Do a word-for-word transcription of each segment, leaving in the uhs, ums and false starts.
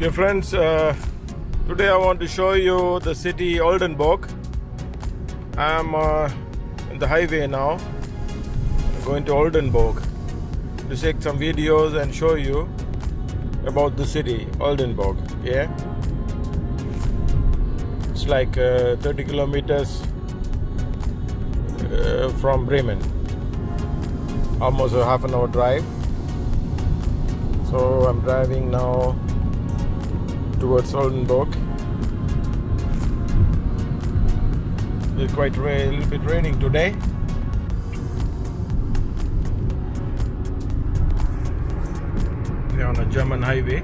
Dear friends, uh, today I want to show you the city Oldenburg. I'm uh, in the highway now, going to Oldenburg to take some videos and show you about the city Oldenburg. Yeah, it's like uh, thirty kilometers uh, from Bremen, almost a half an hour drive. So I'm driving now towards Oldenburg. It's quite rain, a little bit raining today. We're on a German highway.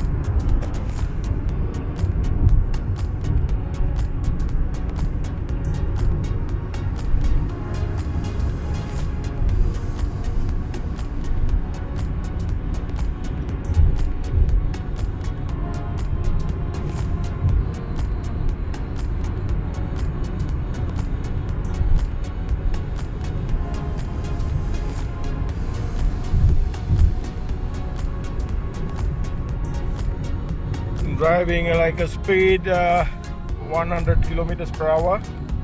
Driving like a speed uh, one hundred kilometers per hour.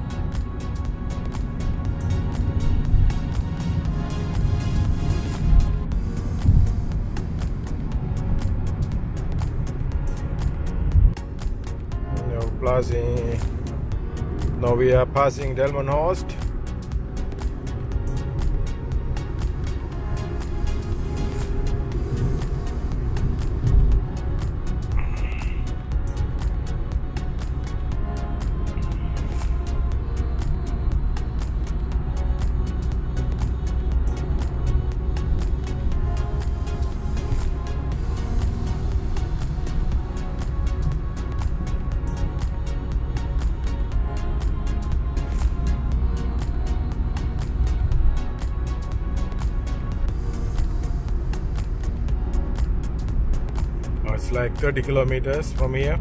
Now passing. Now we are passing Delmenhorst. It's like thirty kilometers from here.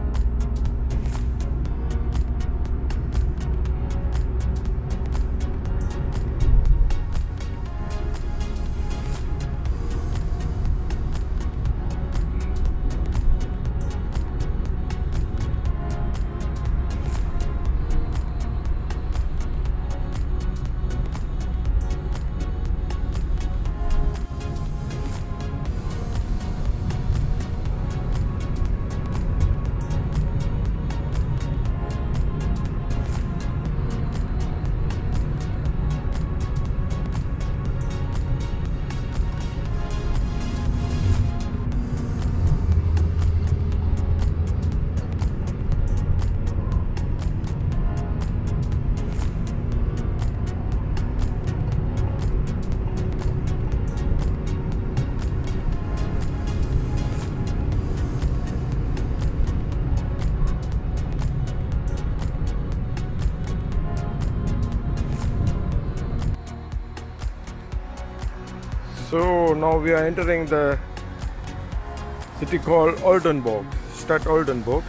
So now we are entering the city called Oldenburg, Stadt Oldenburg.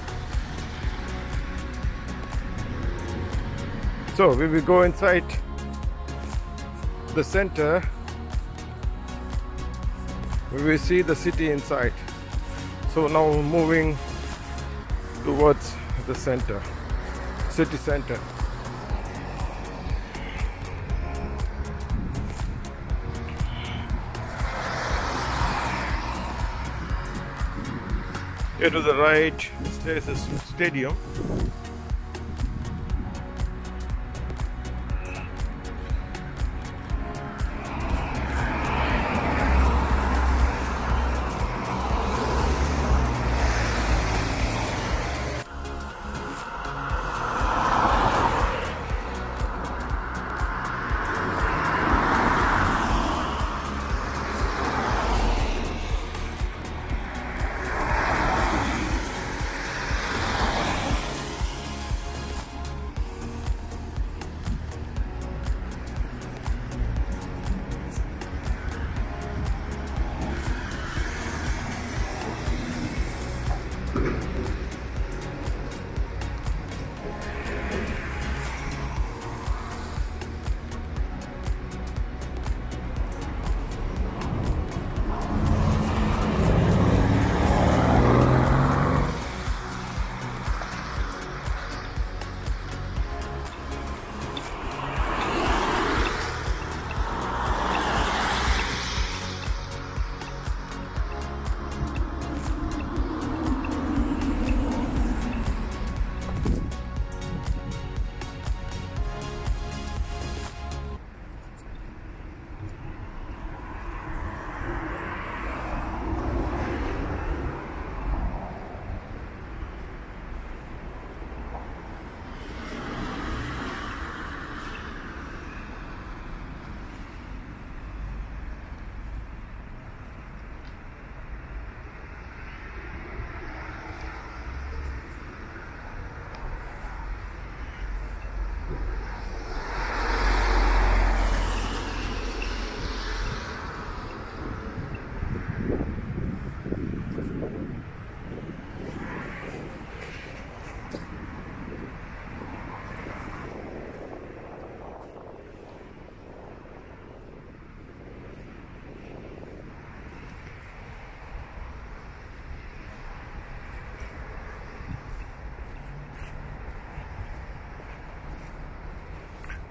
So we will go inside the center. We will see the city inside. So now moving towards the center, city center. Here to the right, there's a stadium.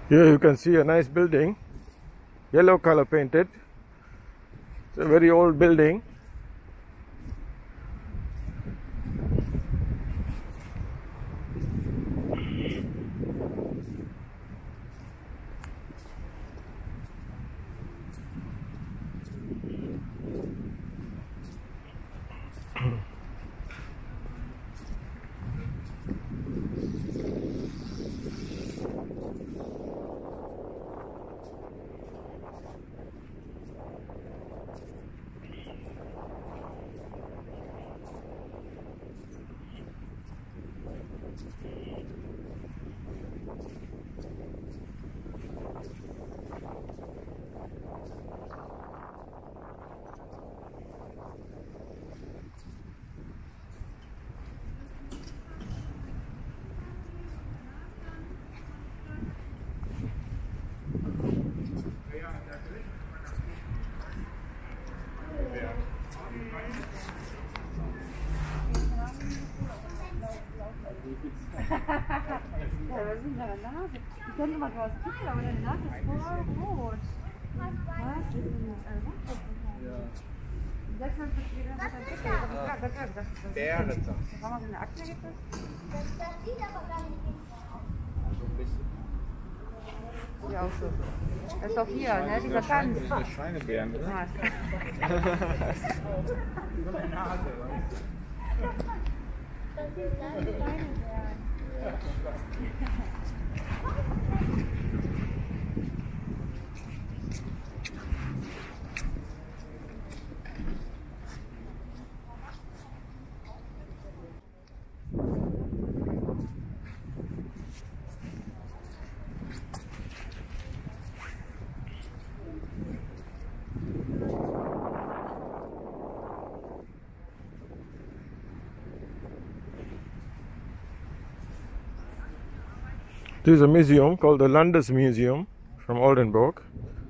Here you can see a nice building, yellow color painted. It's a very old building. Ja, was ist denn deine Nase? Die können immer draus gucken, aber deine Nase ist voll rot. Was? Das ist ein Bärensaft. Haben wir so eine Akte gekriegt? Das sieht aber gar nicht So ein bisschen. Ja, auch so. Das ist doch hier, ne? Dieser Tanz. Das ist eine Schweinebären, oder? Ja. Über meine Nase, Das sind kleine Schweinebären. There is a museum called the Landesmuseum from Oldenburg.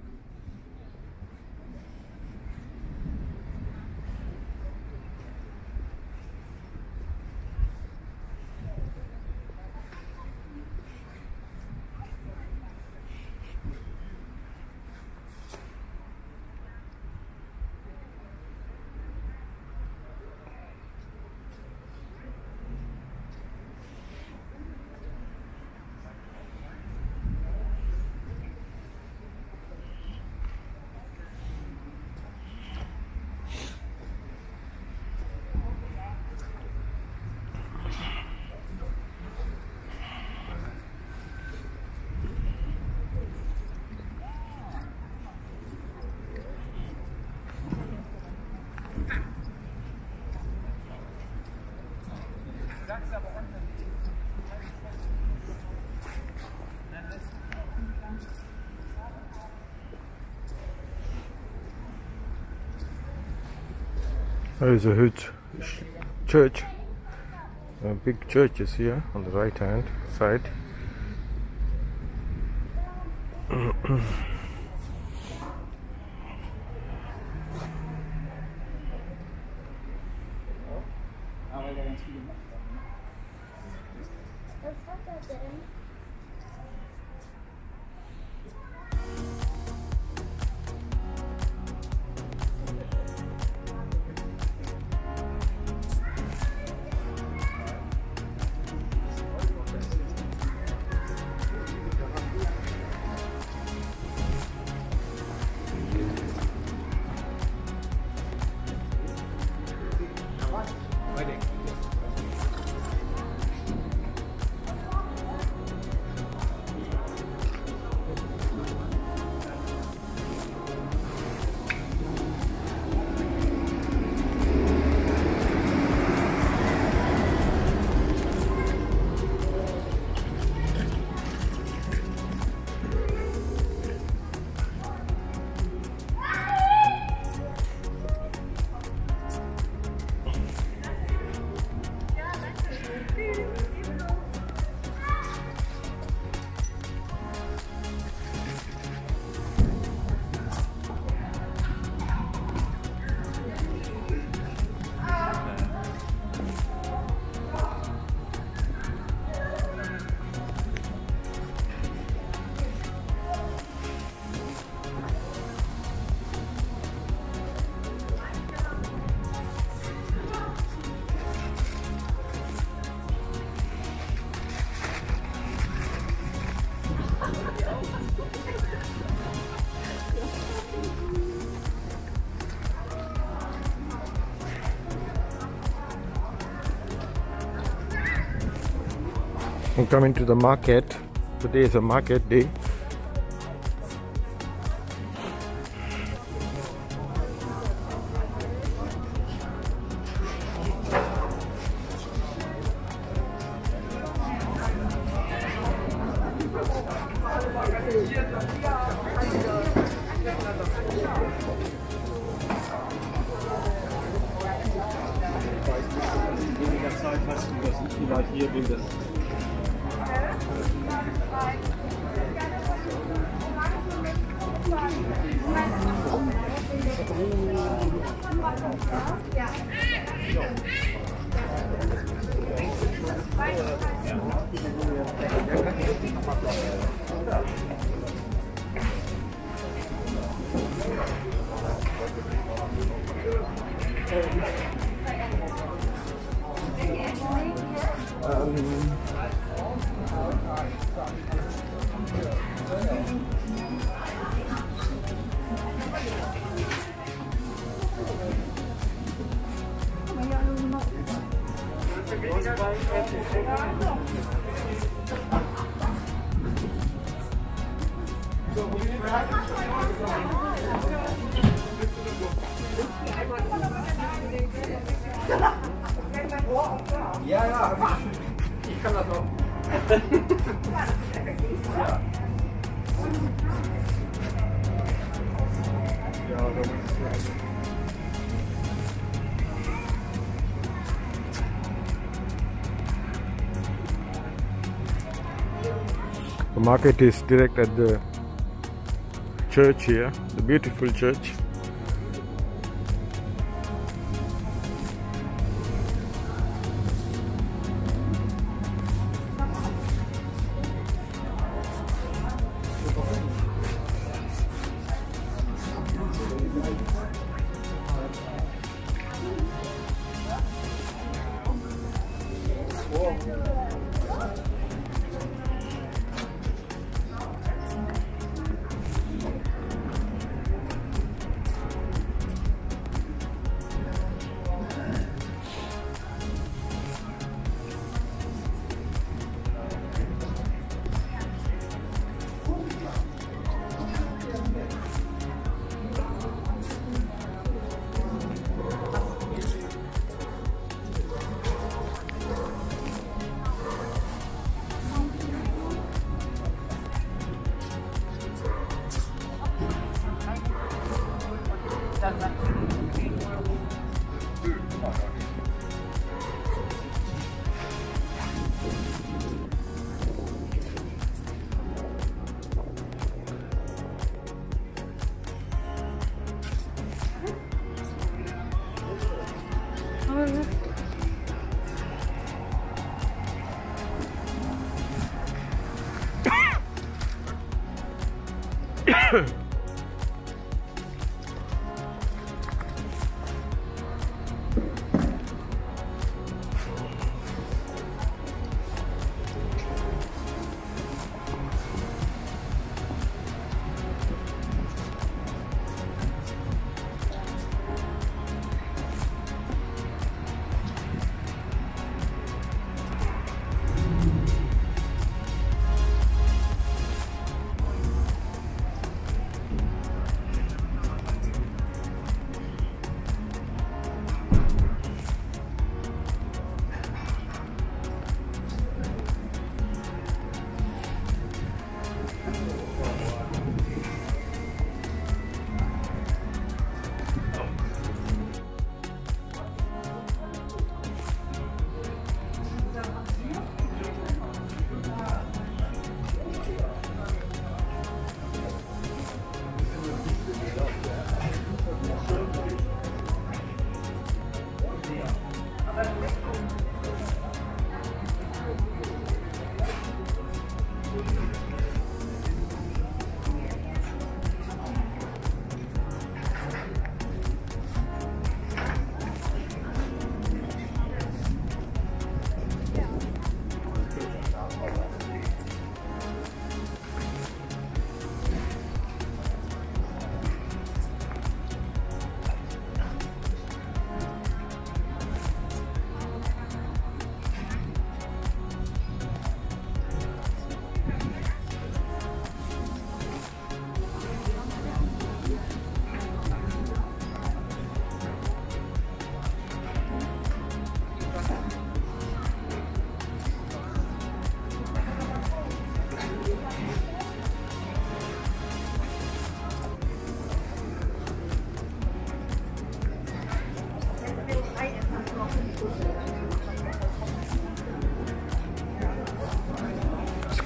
There is a huge church. A big church is here on the right hand side. I'm coming to the market. Today is a market day. Ja, ja, ich kann das noch. The market is direct at the church here, the beautiful church.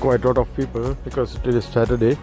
quite a lot of people because it is Saturday.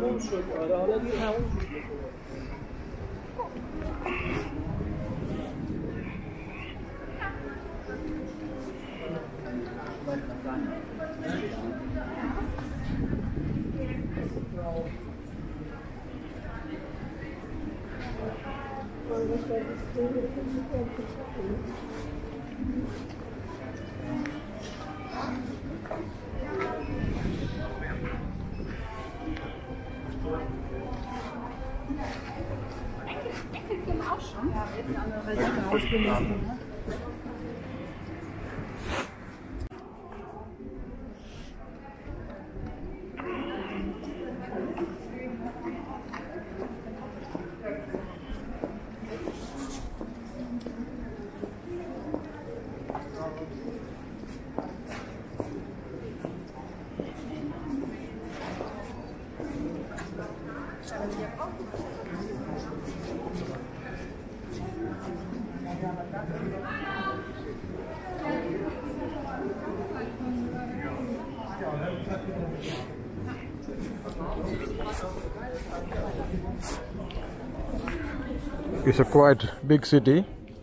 تموم شد. آره حالا دیگه تموم شد. It's a quite big city.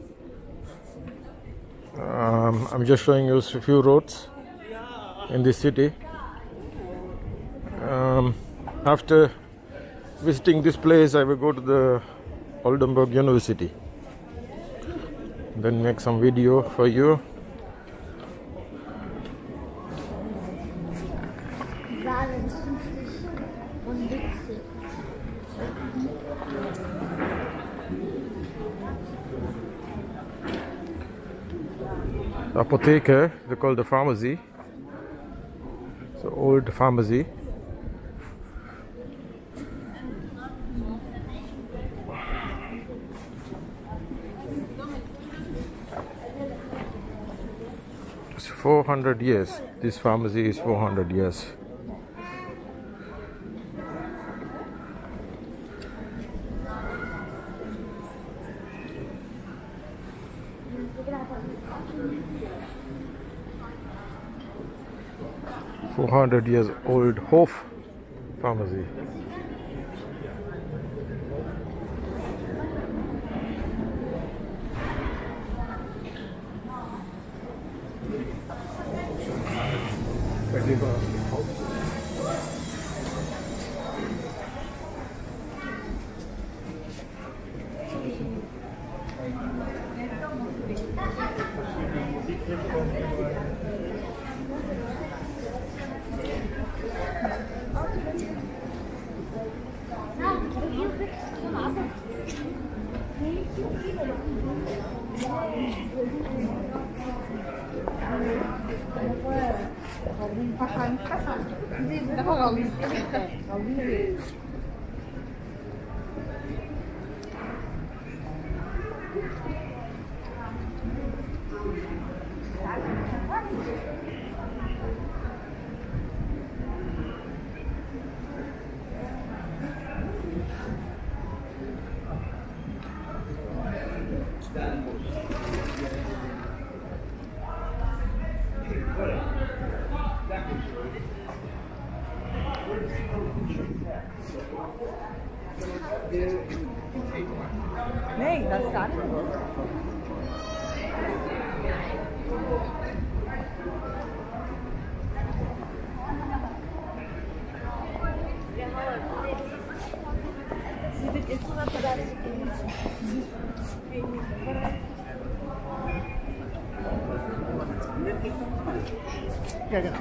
Um, I'm just showing you a few roads in this city. Um, after visiting this place, I will go to the Oldenburg University, then make some video for you. The apotheke, they call the pharmacy. It's an old pharmacy. It's four hundred years. This pharmacy is four hundred years. four hundred years old Hof pharmacy. Nee, dat staat er. Zit het jetzt so, dass er Ja, genau.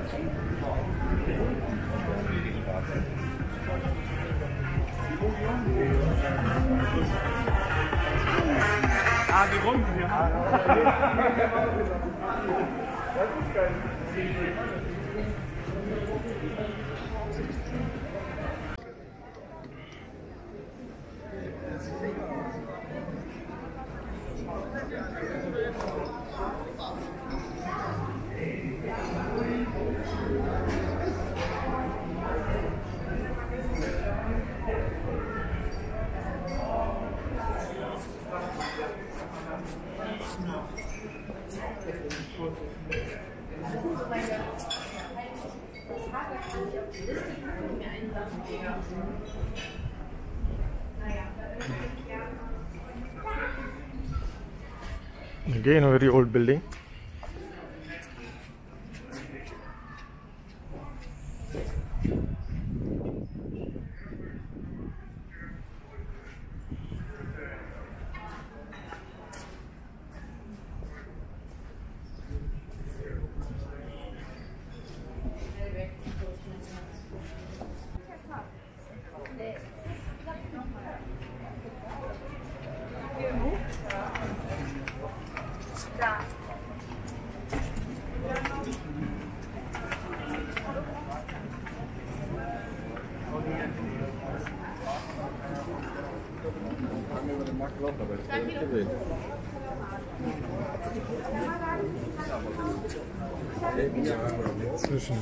Ah, die Runden, ja. Again, a very old building. Zwischen.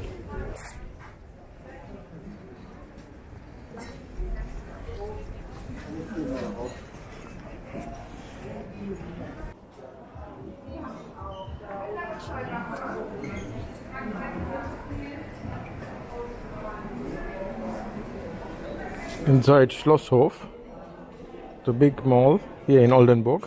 Inside Schlosshof, the big mall here in Oldenburg.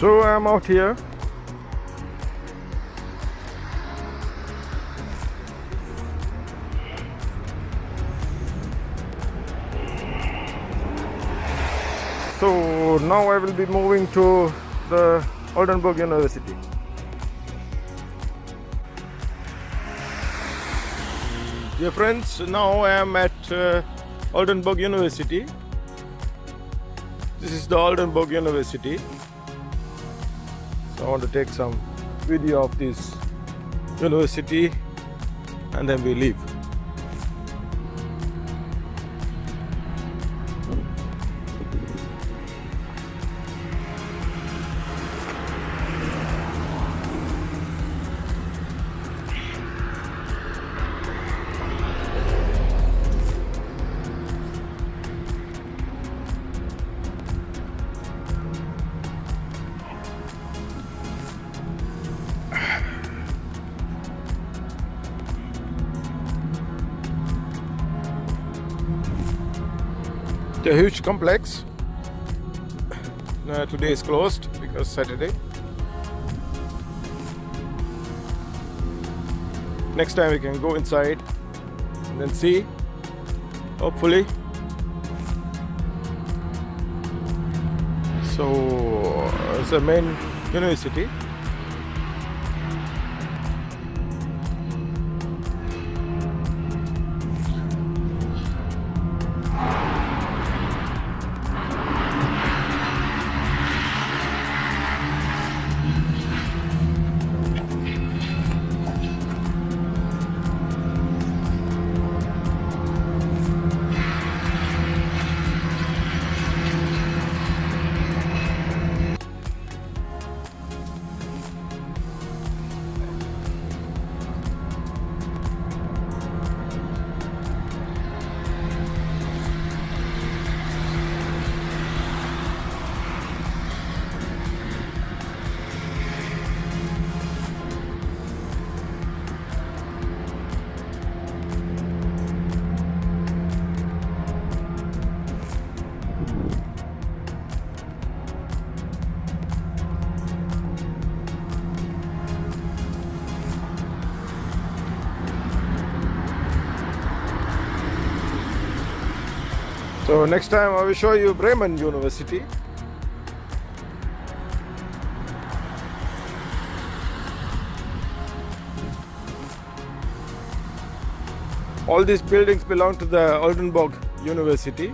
So I'm out here. So now I will be moving to the Oldenburg University. Dear friends, now I am at uh, Oldenburg University. This is the Oldenburg University. So I want to take some video of this university and then we leave. A huge complex. Uh, today is closed because Saturday. Next time we can go inside and then see, hopefully. So uh, it's a main university. So next time I will show you Bremen University. All these buildings belong to the Oldenburg University.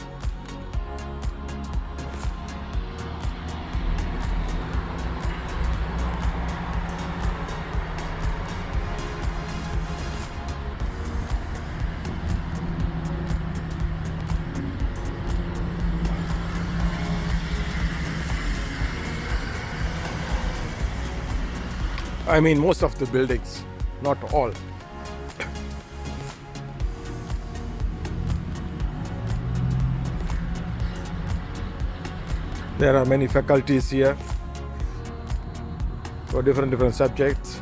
I mean most of the buildings, not all. There are many faculties here for different different subjects.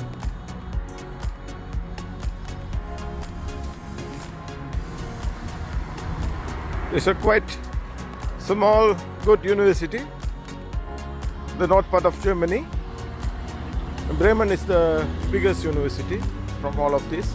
It's a quite small, good university, the north part of Germany. Bremen is the biggest university from all of these.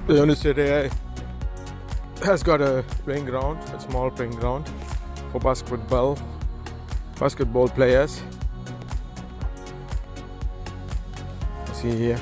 The university has got a playing ground, a small playing ground for basketball, basketball players. See here.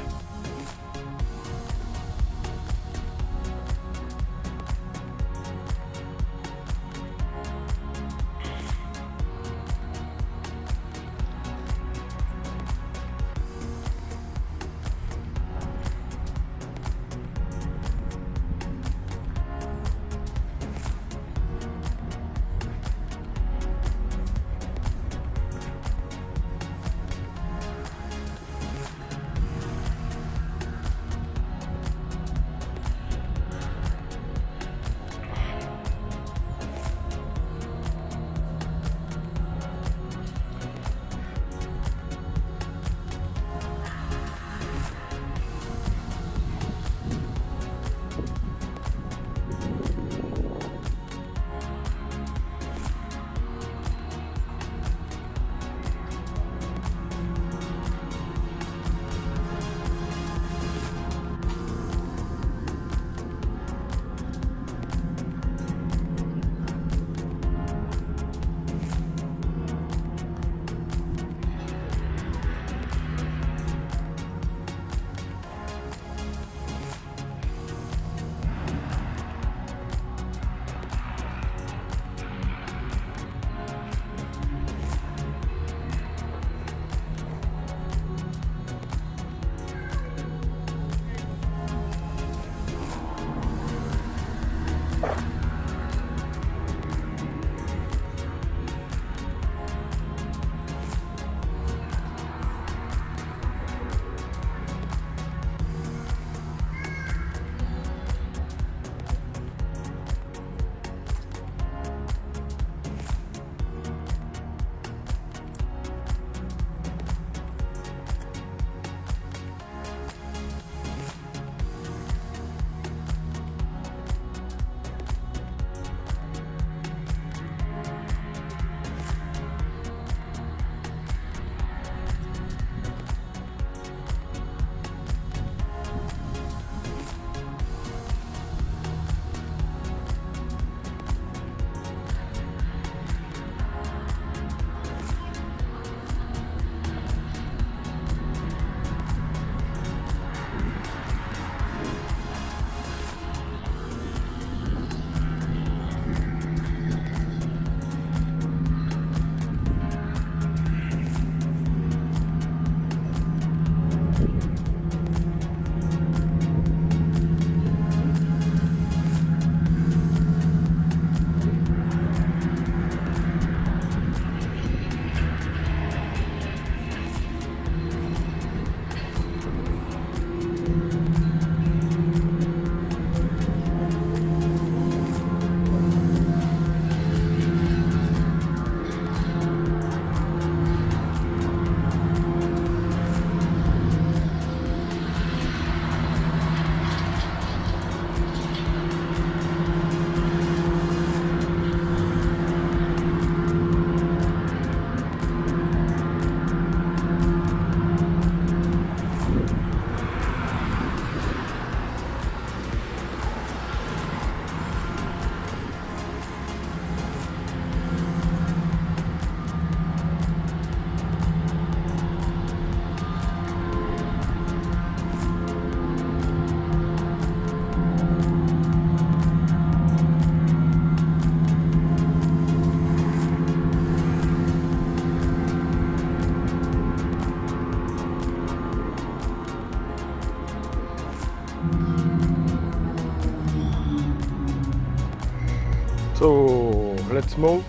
So let's move.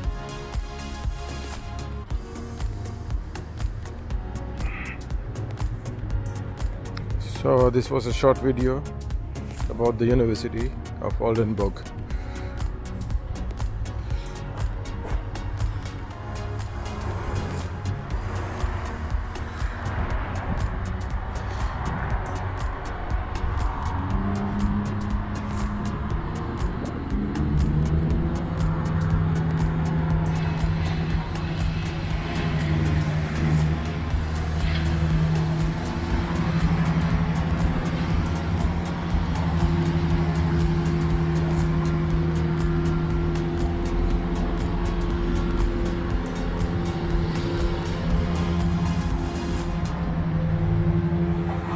So this was a short video about the University of Oldenburg.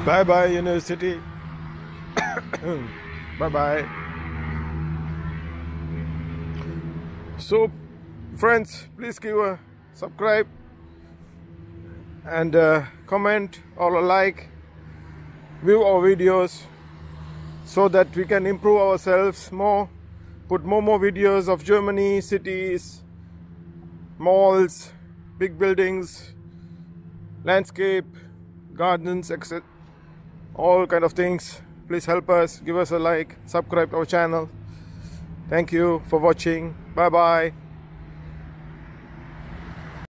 Bye bye, university. Bye bye. So, friends, please give a subscribe and uh, comment or a like, view our videos so that we can improve ourselves more, put more more videos of Germany, cities, malls, big buildings, landscape, gardens, et cetera. All kind of things. Please help us, give us a like, subscribe to our channel. Thank you for watching. Bye bye.